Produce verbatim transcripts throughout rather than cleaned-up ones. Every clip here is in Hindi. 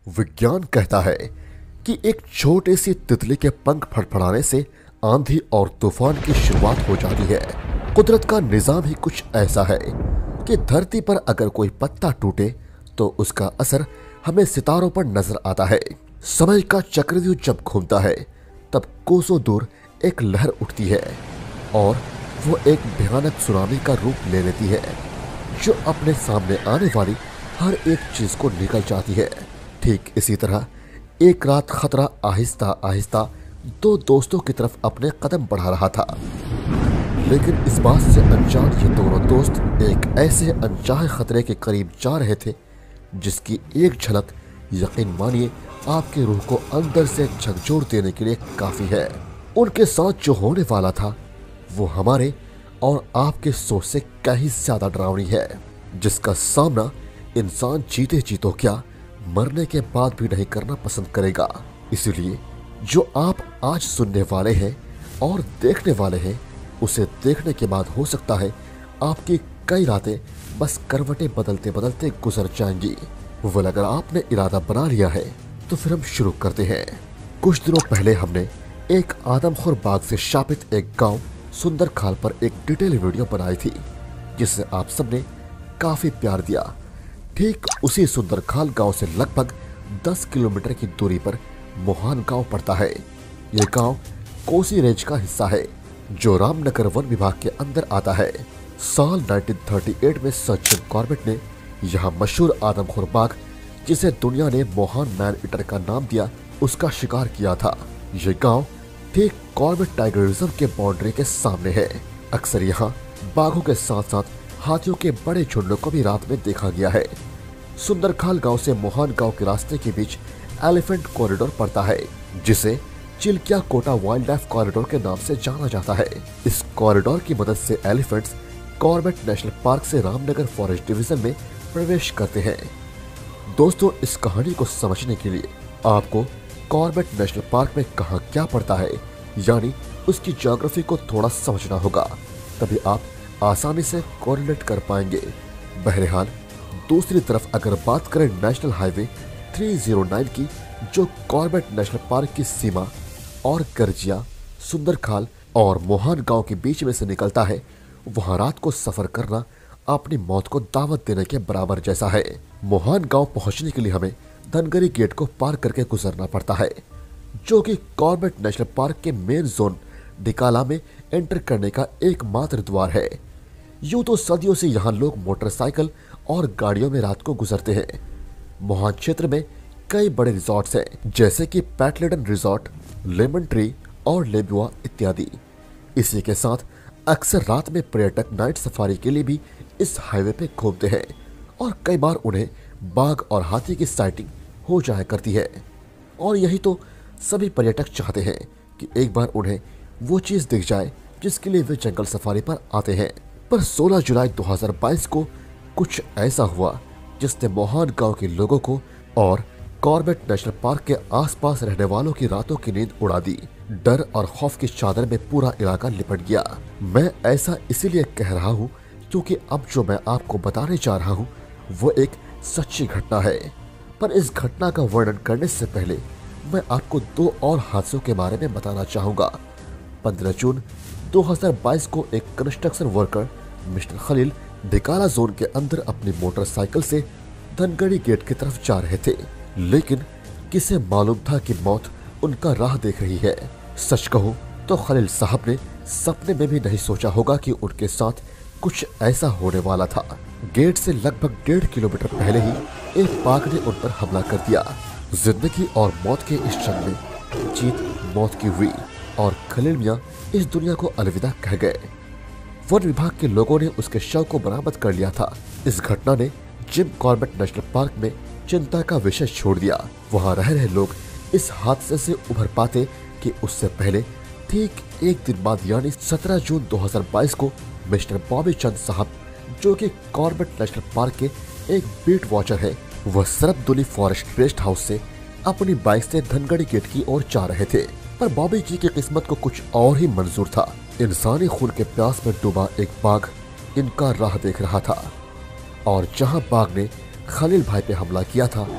विज्ञान कहता है कि एक छोटे सी तितली के पंख फड़फड़ाने से आंधी और तूफान की शुरुआत हो जाती है। कुदरत का निजाम ही कुछ ऐसा है कि धरती पर अगर कोई पत्ता टूटे तो उसका असर हमें सितारों पर नजर आता है। समय का चक्रव्यूह जब घूमता है तब कोसों दूर एक लहर उठती है और वो एक भयानक सुनामी का रूप ले लेती है जो अपने सामने आने वाली हर एक चीज को निकल जाती है। ठीक इसी तरह एक रात खतरा आहिस्ता आहिस्ता दो दोस्तों की तरफ अपने कदम बढ़ा रहा था, लेकिन इस बात से अनजान ये दोनों दोस्त एक ऐसे अनचाहे खतरे के करीब जा रहे थे जिसकी एक झलक यकीन मानिए आपके रूह को अंदर से झकझोर देने के लिए काफी है। उनके साथ जो होने वाला था वो हमारे और आपके सोच से कहीं ज्यादा डरावनी है, जिसका सामना इंसान जीते जीतो क्या मरने के बाद भी नहीं करना पसंद करेगा। इसलिए जो आप आज सुनने वाले हैं और देखने वाले हैं उसे देखने के बाद हो सकता है आपकी कई रातें बस करवटें बदलते बदलते गुजर जाएंगी। वल अगर आपने इरादा बना लिया है तो फिर हम शुरू करते हैं। कुछ दिनों पहले हमने एक आदमखोर बाघ से शापित एक गांव सुंदर खाल पर एक डिटेल वीडियो बनाई थी जिसे आप सबने काफी प्यार दिया। ठीक उसी सुंदर खाल गांव से लगभग दस किलोमीटर की दूरी पर मोहान गांव पड़ता है। यह गांव कोसी रेंज का हिस्सा है जो रामनगर वन विभाग के अंदर आता है। साल उन्नीस सौ अड़तीस में सर जिम कॉर्बेट ने यहाँ मशहूर आदमखोर बाघ जिसे दुनिया ने मोहान मैन ईटर का नाम दिया उसका शिकार किया था। ये गांव ठीक कॉर्बेट टाइगर रिजर्व के बाउंड्री के सामने है। अक्सर यहाँ बाघों के साथ साथ हाथियों के बड़े झुंडों को भी रात में देखा गया है। सुंदरखाल गांव से मोहान गांव के रास्ते के बीच एलिफेंट कॉरिडोर पड़ता है जिसे Chilkiya Kota wildlife corridor के नाम से जाना जाता है। इस कॉरिडोर की मदद से एलिफेंट्स कॉर्बेट नेशनल पार्क से रामनगर फॉरेस्ट डिवीजन में प्रवेश करते हैं। दोस्तों, इस कहानी को समझने के लिए आपको कॉर्बेट नेशनल पार्क में कहाँ क्या पड़ता है यानी उसकी ज्योग्राफी को थोड़ा समझना होगा, तभी आप आसानी से कोरिलेट कर पाएंगे। बहरहाल दूसरी तरफ अगर बात करें नेशनल हाईवे तीन सौ नौ की जो कॉर्बेट नेशनल पार्क की सीमा और गर्जिया, सुंदरखाल और मोहान गांव के बीच में से निकलता है, वहां रात को सफर करना अपनी मौत को दावत देने के बराबर जैसा है। मोहान गांव पहुंचने के लिए हमें धनगरी गेट को पार करके गुजरना पड़ता है जो कि कॉर्बेट नेशनल पार्क के मेन जोन डिकाला में एंटर करने का एकमात्र द्वार है। यूं तो सदियों से यहाँ लोग मोटरसाइकिल और गाड़ियों में रात को गुजरते हैं। मोहान क्षेत्र में कई बड़े रिजॉर्ट्स हैं जैसे कि पैटलेडन रिजॉर्ट, लेमन ट्री और लेबुआ इत्यादि। इसी के साथ अक्सर रात में पर्यटक नाइट सफारी के लिए भी इस हाईवे पे घूमते हैं और कई बार उन्हें बाघ और हाथी की साइटिंग हो जाया करती है। और यही तो सभी पर्यटक चाहते हैं कि एक बार उन्हें वो चीज दिख जाए जिसके लिए वे जंगल सफारी पर आते हैं। पर सोलह जुलाई दो हज़ार बाईस को कुछ ऐसा हुआ जिसने मोहान गांव के लोगों को और कॉर्बेट नेशनल पार्क के आसपास रहने वालों की रातों की नींद उड़ा दी। डर और खौफ की चादर में पूरा इलाका लिपट गया। मैं ऐसा इसीलिए कह रहा हूँ क्योंकि अब जो मैं आपको बताने जा रहा हूँ वो एक सच्ची घटना है। पर इस घटना का वर्णन करने से पहले मैं आपको दो और हादसों के बारे में बताना चाहूँगा। पंद्रह जून दो हज़ार बाईस को एक construction worker mister Khalil Dhikala zone के अंदर अपनी मोटरसाइकिल से धनगढ़ी गेट की तरफ जा रहे थे, लेकिन किसे मालूम था कि मौत उनका राह देख रही है। सच कहूँ तो खलील साहब ने सपने में भी नहीं सोचा होगा कि उनके साथ कुछ ऐसा होने वाला था। गेट से लगभग डेढ़ किलोमीटर पहले ही एक बाघ ने उन पर हमला कर दिया। जिंदगी और मौत के इस जंग में जीत मौत की हुई और खलील मियां इस दुनिया को अलविदा कह गए। वन विभाग के लोगों ने उसके शव को बरामद कर लिया था। इस घटना ने जिम कॉर्बेट नेशनल पार्क में चिंता का विषय छोड़ दिया। वहां रह रहे लोग इस हादसे से उभर पाते कि उससे पहले ठीक एक दिन बाद यानी सत्रह जून दो हज़ार बाईस को मिस्टर बॉबी चंद साहब जो कि कॉर्बेट नेशनल पार्क के एक बीट वॉचर है, वह सरबदुली फॉरेस्ट गेस्ट हाउस से अपनी बाइक से धनगढ़ी गेट की ओर जा रहे थे। पर बॉबी जी की किस्मत को कुछ और ही मंजूर था। इंसानी खून के प्यास में डूबा एक बाघ इनका राह देख रहा था और जहां बाघ ने खलील भाई पे हमला किया था,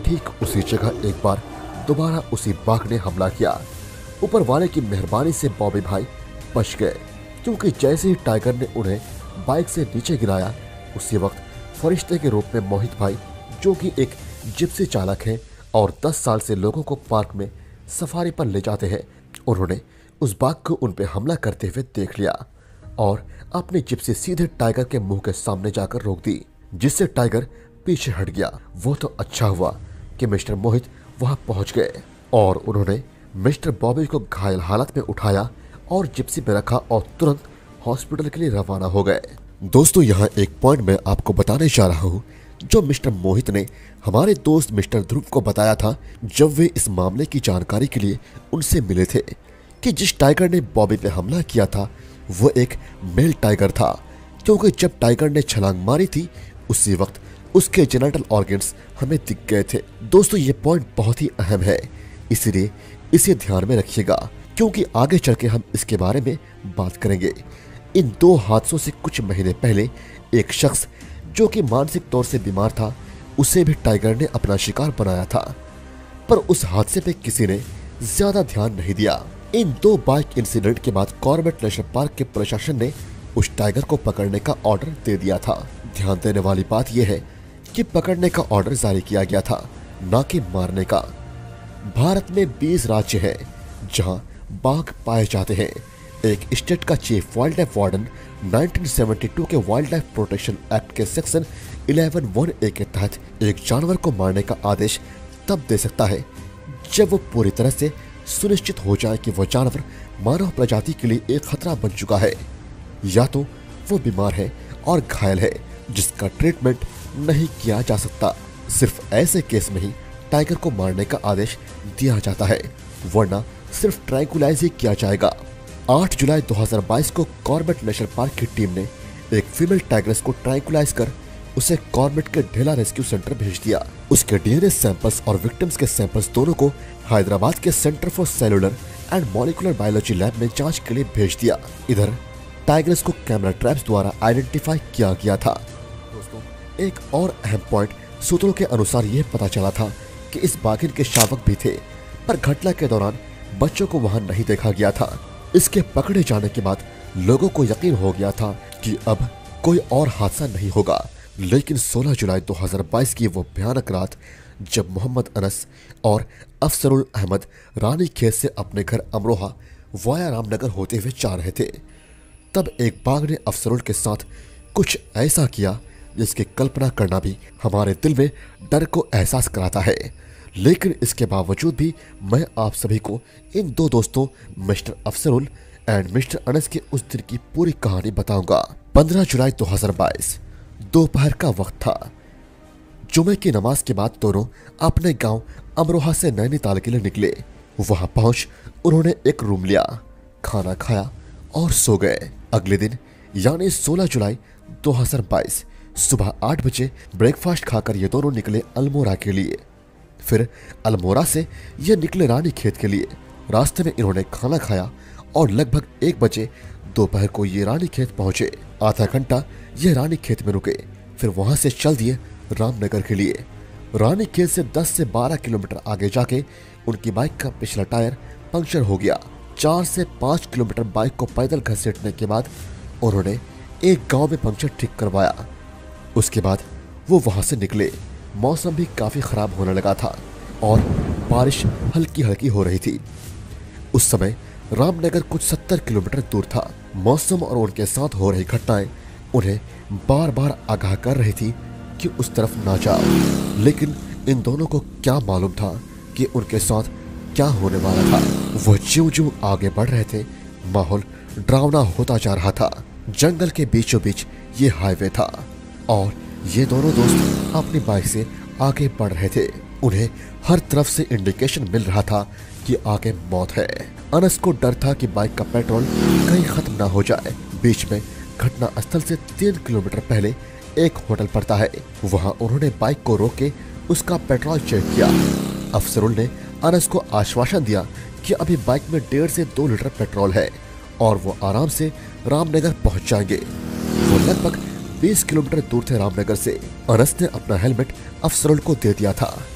ठीक उसी जगह एक बार दोबारा उसी बाघ ने हमला किया। ऊपर वाले की मेहरबानी से बॉबी भाई बच गए, क्योंकि जैसे ही टाइगर ने उन्हें बाइक से नीचे गिराया, उसी वक्त फरिश्ते के रूप में मोहित भाई, जो कि एक जिप्सी चालक हैं और दस साल से लोगों को पार्क में सफारी पर ले जाते हैं, उन्होंने उस बाघ को उन पर हमला करते हुए देख लिया और अपनी जिप्सी सीधे टाइगर के मुंह के सामने जाकर रोक दी, जिससे टाइगर पीछे हट गया। वो तो अच्छा हुआ कि मिस्टर मोहित वहां पहुंच गए और उन्होंने मिस्टर बॉबी को घायल हालत में उठाया और जिप्सी में रखा और तुरंत हॉस्पिटल के लिए रवाना हो गए। दोस्तों, यहाँ एक पॉइंट मैं आपको बताने जा रहा हूँ जो मिस्टर मोहित ने हमारे दोस्त मिस्टर ध्रुव को बताया था जब वे इस मामले की जानकारी के लिए उनसे मिले थे, कि जिस टाइगर ने बॉबी पे हमला किया था वो एक मेल टाइगर था, क्योंकि जब टाइगर ने छलांग मारी थी उसी वक्त उसके जेनिटल ऑर्गन्स हमें दिख गए थे। दोस्तों, ये पॉइंट बहुत ही अहम है, इसीलिए इसे ध्यान में रखिएगा, क्योंकि आगे चल के हम इसके बारे में बात करेंगे। इन दो हादसों से कुछ महीने पहले एक शख्स जो कि मानसिक तौर से बीमार था, उसे भी टाइगर ने अपना शिकार बनाया था, पर उस हादसे पे किसी ने ज्यादा ध्यान नहीं दिया। इन दो बाइक इंसिडेंट के बाद कॉर्बेट नेशनल पार्क के प्रशासन ने उस टाइगर को पकड़ने का ऑर्डर दे दिया था। ध्यान देने वाली बात यह है कि पकड़ने का ऑर्डर जारी किया गया था, न कि मारने का। भारत में बीस राज्य हैं जहां बाघ पाए जाते हैं। एक स्टेट का चीफ वाइल्ड लाइफ वार्डन उन्नीस सौ बहत्तर के वाइल्ड लाइफ प्रोटेक्शन एक्ट के सेक्शन ग्यारह वन ए के तहत एक जानवर को मारने का आदेश तब दे सकता है जब वो पूरी तरह से सुनिश्चित हो जाए कि वो जानवर मानव प्रजाति के लिए एक खतरा बन चुका है, या तो वो बीमार है और घायल है जिसका ट्रीटमेंट नहीं किया जा सकता। सिर्फ ऐसे केस में ही टाइगर को मारने का आदेश दिया जाता है, वरना सिर्फ ट्रैंकुलाइज ही किया जाएगा। आठ जुलाई दो हज़ार बाईस को कॉर्बेट नेशनल पार्क की टीम ने एक फीमेल टाइग्रेस को ट्रैंकुलाइज कर उसे कॉर्बेट के ढेला रेस्क्यू सेंटर भेज दिया। उसके डीएनए सैंपल्स और विक्टिम्स के सैंपल्स दोनों को हैदराबाद के centre for cellular and molecular biology lab में जांच के लिए भेज दिया। इधर टाइग्रेस को कैमरा ट्रैप्स द्वारा आइडेंटिफाई किया गया था। दोस्तों, एक और अहम पॉइंट, सूत्रों के अनुसार यह पता चला था कि इस बाघिन के शावक भी थे, पर घटना के दौरान बच्चों को वहां नहीं देखा गया था। इसके पकड़े जाने के बाद लोगों को यकीन हो गया था कि अब कोई और हादसा नहीं होगा, लेकिन सोलह जुलाई दो हज़ार बाईस की वो भयानक रात जब मोहम्मद अनस और अफसरुल अहमद रानी खेत से अपने घर अमरोहा वाया रामनगर होते हुए जा रहे थे, तब एक बाघ ने अफसरुल के साथ कुछ ऐसा किया जिसकी कल्पना करना भी हमारे दिल में डर को एहसास कराता है। लेकिन इसके बावजूद भी मैं आप सभी को इन दो दोस्तों mister Afsarul and mister Anas के उस दिन की पूरी कहानी बताऊंगा। पंद्रह जुलाई दो हज़ार बाईस दोपहर का वक्त था। जुमे की नमाज के बाद दोनों अपने गांव अमरोहा से नैनीताल के लिए निकले। वहां पहुंच उन्होंने एक रूम लिया, खाना खाया और सो गए। अगले दिन यानी सोलह जुलाई दो हज़ार बाईस सुबह आठ बजे ब्रेकफास्ट खाकर ये दोनों निकले अल्मोड़ा के लिए। फिर अल्मोड़ा से ये निकले रानी खेत के लिए। रास्ते में इन्होंने खाना खाया और लगभग एक बजे दोपहर को ये रानी खेत पहुंचे। आधा घंटा ये रानी खेत में रुके, फिर वहां से चल दिए रामनगर के लिए। रानी खेत से दस से बारह किलोमीटर आगे जाके उनकी बाइक का पिछला टायर पंक्चर हो गया। चार से पाँच किलोमीटर बाइक को पैदल घसीटने के बाद उन्होंने एक गांव में पंक्चर ठीक करवाया। उसके बाद वो वहां से निकले। मौसम भी काफी खराब होने लगा था और बारिश हल्की हल्की हो रही थी। उस समय रामनगर कुछ सत्तर किलोमीटर दूर था। मौसम और उनके साथ हो रही घटनाएं उन्हें बार बार आगाह कर रही थी कि उस तरफ ना जाओ, लेकिन इन दोनों को क्या मालूम था कि उनके साथ क्या होने वाला था। वह ज्यों ज्यों आगे बढ़ रहे थे, माहौल डरावना होता जा रहा था। जंगल के बीचों बीच ये हाईवे था और ये दोनों दोस्त अपनी बाइक से आगे बढ़ रहे थे। उन्हें हर तरफ से इंडिकेशन मिल रहा था कि आगे मौत है। अनस को डर था कि बाइक का पेट्रोल कहीं खत्म ना हो जाए। बीच में घटना स्थल से तीन किलोमीटर पहले एक होटल पड़ता है। वहां उन्होंने बाइक को रोक के उसका पेट्रोल चेक किया। अफसरुल ने अनस को आश्वासन दिया कि अभी बाइक में डेढ़ से दो लीटर पेट्रोल है और वो आराम से रामनगर पहुंच जाएंगे। वो लगभग बीस किलोमीटर दूर थे रामनगर से। अनस ने अपना हेलमेट अफसरुल को दे दिया था।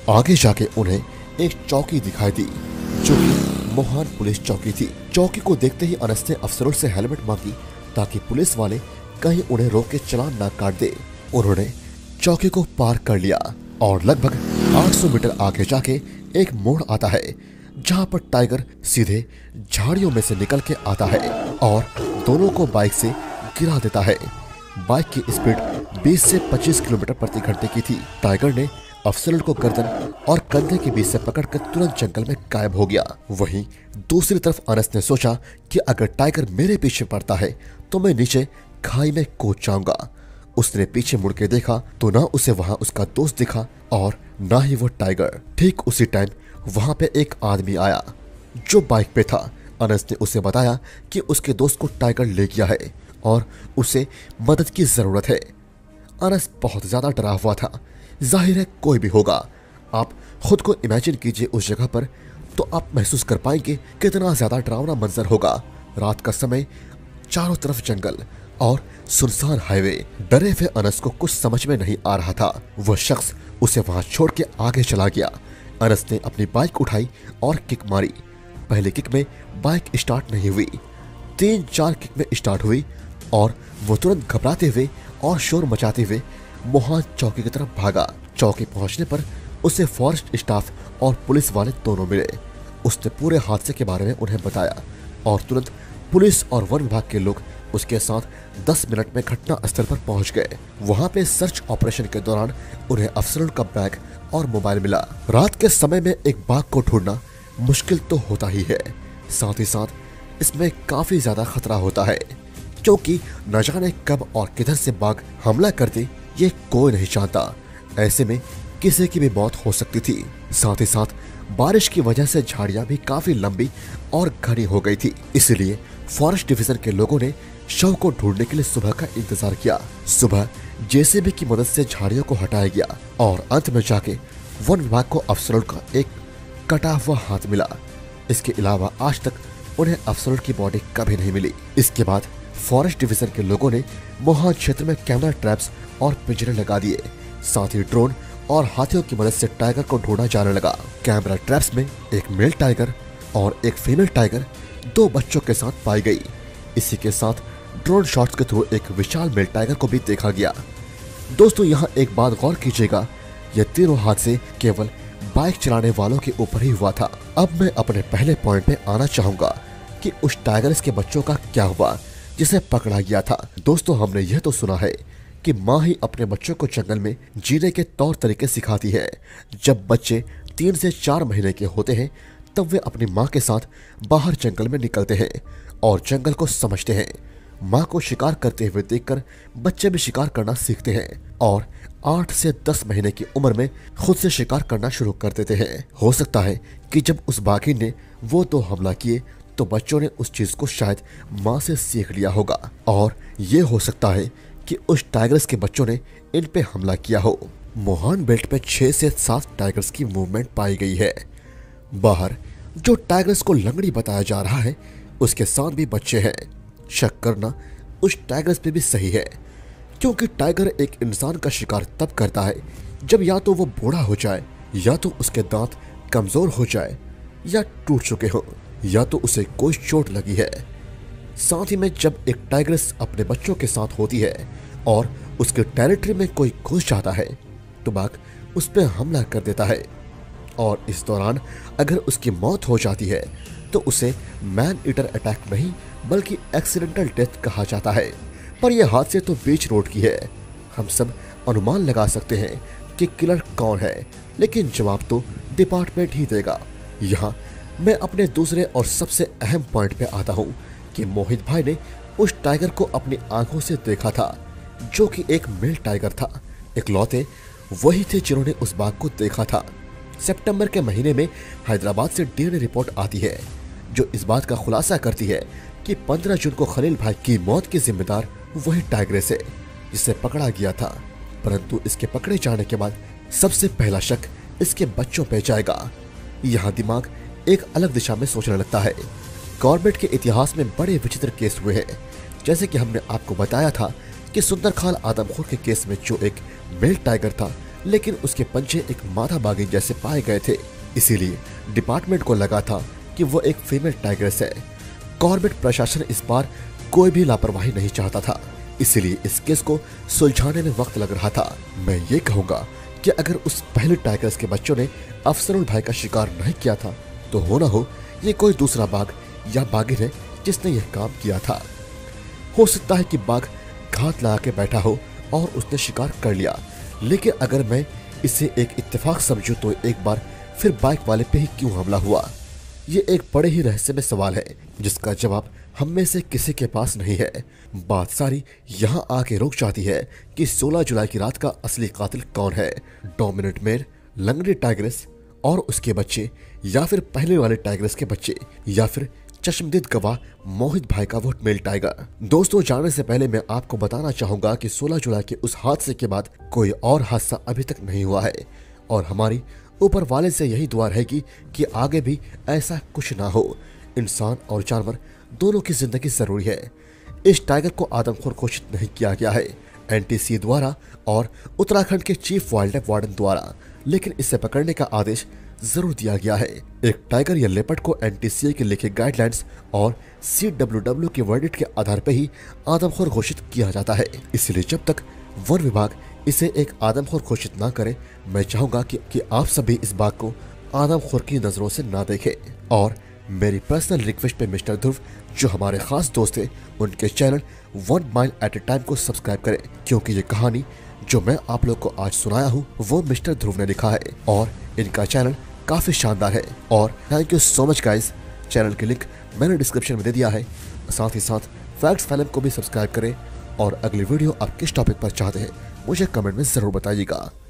आगे जाके उन्हें एक चौकी दिखाई दी जो कि मोहान पुलिस चौकी थी। चौकी को देखते ही अनस ने अफसरों से हेलमेट मांगी ताकि पुलिस वाले कहीं उन्हें रोक के चालान ना काट दे। उन्होंने चौकी को पार कर लिया और लगभग आठ सौ मीटर आगे जाके एक मोड़ आता है जहां पर टाइगर सीधे झाड़ियों में से निकल के आता है और दोनों को बाइक से गिरा देता है। बाइक की स्पीड बीस से पच्चीस किलोमीटर प्रति घंटे की थी। टाइगर ने अफसर को गर्दन और कंधे के बीच से पकड़कर तुरंत जंगल में गायब हो गया। वहीं दूसरी तरफ अनस ने सोचा कि अगर टाइगर मेरे पीछे पड़ता है तो मैं नीचे खाई में कूद जाऊंगा। उसने पीछे मुड़ के देखा तो ना उसे वहां उसका दोस्त दिखा और ना ही वो टाइगर। ठीक उसी टाइम वहां पे एक आदमी आया जो बाइक पे था। अनस ने उसे बताया कि उसके दोस्त को टाइगर ले गया है और उसे मदद की जरूरत है। अनस बहुत ज्यादा डरा हुआ था। जाहिर है कोई भी होगा। आप खुद को इमेजिन कीजिए उस जगह पर तो आप महसूस कर पाएंगे कितना ज्यादा डरावना मंजर होगा। रात का समय, चारों तरफ जंगल और सुनसान हाईवे। डरे हुए अनस को कुछ समझ में नहीं आ रहा था। वह शख्स उसे वहां छोड़ के आगे चला गया। अनस ने अपनी बाइक उठाई और किक मारी। पहले किक में बाइक स्टार्ट नहीं हुई, तीन चार किक में स्टार्ट हुई और वो तुरंत घबराते हुए और शोर मचाते हुए मोहान चौकी की तरफ भागा। चौकी पहुंचने पर उसे फॉरेस्ट स्टाफ और पुलिस वाले दोनों मिले। उसने पूरे हादसे के बारे में उन्हें बताया और तुरंत पुलिस और वन विभाग के लोग उसके साथ दस मिनट में घटना स्थल पर पहुंच गए। वहां पे सर्च ऑपरेशन के दौरान उन्हें अफसरों का बैग और मोबाइल मिला। रात के समय में एक बाघ को ढूंढना मुश्किल तो होता ही है, साथ ही साथ इसमें काफी ज्यादा खतरा होता है क्योंकि न जाने कब और किधर से बाघ हमला कर दे ये कोई नहीं चाहता। ऐसे में किसी की भी मौत हो सकती थी। साथ ही साथ बारिश की वजह से झाड़ियां भी काफी लंबी और घनी हो गई थी, इसलिए फॉरेस्ट डिवीजन के लोगों ने शव को ढूंढने के लिए सुबह का इंतजार किया। सुबह जेसीबी की मदद से झाड़ियों को हटाया गया और अंत में जाके वन विभाग को अफसरों का एक कटा हुआ हाथ मिला। इसके अलावा आज तक उन्हें अफसरों की बॉडी कभी नहीं मिली। इसके बाद फॉरेस्ट डिवीजन के लोगों ने मोहान क्षेत्र में कैमरा ट्रैप्स और पिंजरे लगा दिए। साथ ही ड्रोन और हाथियों की मदद से टाइगर को ढूंढा जाने लगा। कैमरा ट्रैप्स में एक मेल टाइगर और एक फीमेल टाइगर दो बच्चों के साथ पाई गई। इसी के साथ ड्रोन शॉट्स के थ्रू एक विशाल मेल टाइगर को भी देखा गया। दोस्तों यहाँ एक बात गौर कीजिएगा, यह तीनों हादसे केवल बाइक चलाने वालों के ऊपर ही हुआ था। अब मैं अपने पहले पॉइंट पे आना चाहूंगा कि उस टाइगर के बच्चों का क्या हुआ जिसे पकड़ा गया था। दोस्तों हमने यह तो सुना है कि माँ ही अपने बच्चों को जंगल में जीने के तौर तरीके सिखाती है। जब बच्चे तीन से चार महीने के होते हैं तब वे अपनी माँ के साथ बाहर जंगल में निकलते हैं और जंगल को समझते हैं। माँ को शिकार करते हुए देखकर बच्चे भी शिकार करना सीखते हैं और आठ से दस महीने की उम्र में खुद से शिकार करना शुरू कर देते हैं। हो सकता है कि जब उस बाघिन ने वो दो हमला किए तो बच्चों ने उस चीज को शायद माँ से सीख लिया होगा और ये हो सकता है कि उस टाइगर्स के बच्चों ने इन पे हमला किया हो। मोहान बेल्ट पे छह से सात टाइगर्स की मूवमेंट पाई गई है। बाहर जो टाइगर्स को लंगड़ी बताया जा रहा है उसके साथ भी बच्चे हैं। शक करना उस टाइगर्स पे भी सही है क्योंकि टाइगर एक इंसान का शिकार तब करता है जब या तो वो बूढ़ा हो जाए, या तो उसके दांत कमजोर हो जाए, या टूट चुके हो, या तो उसे कोई चोट लगी है। साथ ही में जब एक टाइग्रेस अपने बच्चों के साथ होती है और उसके टेरिटरी में कोई घुस जाता है तो बाघ उस पर हमला कर देता है और इस दौरान अगर उसकी मौत हो जाती है तो उसे मैन ईटर अटैक नहीं बल्कि एक्सीडेंटल डेथ कहा जाता है। पर यह हादसे तो बीच रोड की है। हम सब अनुमान लगा सकते हैं कि किलर कौन है, लेकिन जवाब तो डिपार्टमेंट ही देगा। यहाँ मैं अपने दूसरे और सबसे अहम पॉइंट पे आता हूँ कि मोहित भाई ने उस टाइगर को अपनी आंखों से देखा था जो कि एक मेल टाइगर था। इकलौते वही थे जिन्होंने उस बाघ को देखा था। सितंबर के महीने में हैदराबाद से डीएनए रिपोर्ट आती है जो इस बात का खुलासा करती है कि पंद्रह जून को खलील भाई की मौत के जिम्मेदार वही टाइग्रेस है जिसे पकड़ा गया था। परंतु इसके पकड़े जाने के बाद सबसे पहला शक इसके बच्चों पे जाएगा। यहाँ दिमाग एक अलग दिशा में सोचने लगता है। गवर्नमेंट के इतिहास में बड़े विचित्र केस हुए हैं, जैसे कि हमने आपको बताया था कि सुंदर खान आदमखोर के केस में जो एक मेल टाइगर था लेकिन उसके पंजे एक मादा बाघिन जैसे पाए गए थे। इसीलिए डिपार्टमेंट को लगा था कि वो एक फीमेल टाइग्रेस है। कॉर्बेट प्रशासन इस बार कोई भी लापरवाही नहीं चाहता था, इसीलिए इस केस को सुलझाने में वक्त लग रहा था। मैं ये कहूंगा कि अगर उस पहले टाइग्रेस के बच्चों ने अफसरुल भाई का शिकार नहीं किया था तो हो ना हो ये कोई दूसरा बाघ या बाघिन है जिसने यह काम किया था। हो सकता है कि बाघ घात लगा के बैठा हो और उसने शिकार कर लिया, लेकिन अगर मैं इसे एक इत्तेफाक समझूं तो एक बार फिर बाइक वाले पे ही क्यों हमला हुआ? ये एक बड़े ही रहस्यमय सवाल है जिसका जवाब हम में से किसी के पास नहीं है। बात सारी यहाँ आके रुक जाती है कि सोलह जुलाई की रात का असली कातिल कौन है, डोमिनेंट मेल, लंगड़ी टाइग्रेस और उसके बच्चे, या फिर पहले वाले टाइग्रेस के बच्चे, या फिर चश्मदीद गवाह मोहित भाई का वो मेल टाइगर। दोस्तों, जानने से पहले मैं आपको बताना चाहूंगा कि सोलह जुलाई के उस हादसे के बाद कोई और हादसा अभी तक नहीं हुआ है और हमारी ऊपर वाले से यही दुआ रहेगी कि आगे भी ऐसा कुछ ना हो। इंसान और जानवर दोनों की जिंदगी जरूरी है। इस टाइगर को आदमखोर घोषित नहीं किया गया है एनटीसी द्वारा और उत्तराखंड के चीफ वाइल्ड लाइफ वार्डन द्वारा, लेकिन इसे पकड़ने का आदेश जरूर दिया गया है। एक टाइगर या लेपर्ड को एनटीसीए के लिखे गाइडलाइंस और सीडब्ल्यूडब्ल्यू के वर्डिक्ट के आधार पर ही आदमखोर घोषित किया जाता है। इसलिए जब तक वन विभाग इसे एक आदमखोर घोषित ना करे, मैं चाहूंगा कि, कि आप सभी इस बात को आदमखोर की नजरों से ना देखें। और मेरी पर्सनल रिक्वेस्ट पे मिस्टर ध्रुव, जो हमारे खास दोस्त हैं, उनके channel one mile at a time को सब्सक्राइब करें, क्योंकि ये कहानी जो मैं आप लोग को आज सुनाया हूँ वो मिस्टर ध्रुव ने लिखा है और इनका चैनल काफी शानदार है। और thank you so much guys. Channel की लिंक मैंने डिस्क्रिप्शन में दे दिया है। साथ ही साथ फैक्ट्स फिल्म को भी सब्सक्राइब करें और अगली वीडियो आप किस टॉपिक पर चाहते हैं मुझे कमेंट में जरूर बताइएगा।